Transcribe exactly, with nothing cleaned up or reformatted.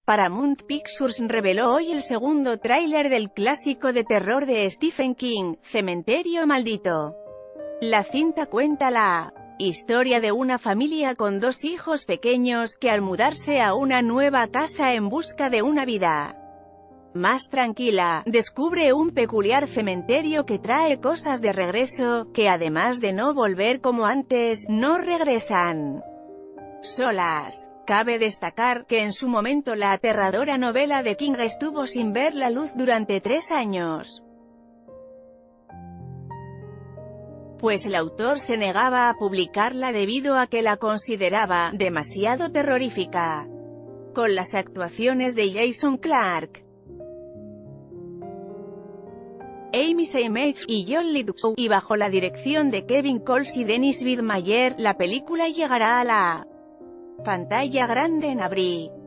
Paramount Pictures reveló hoy el segundo tráiler del clásico de terror de Stephen King, Cementerio Maldito. La cinta cuenta la historia de una familia con dos hijos pequeños que al mudarse a una nueva casa en busca de una vida más tranquila, descubre un peculiar cementerio que trae cosas de regreso, que además de no volver como antes, no regresan solas. Cabe destacar que en su momento la aterradora novela de King estuvo sin ver la luz durante tres años. Pues el autor se negaba a publicarla debido a que la consideraba demasiado terrorífica. Con las actuaciones de Jason Clarke, Amy Seymour y John Lithgow, y bajo la dirección de Kevin Coles y Dennis Widmayer, la película llegará a la pantalla grande en abril.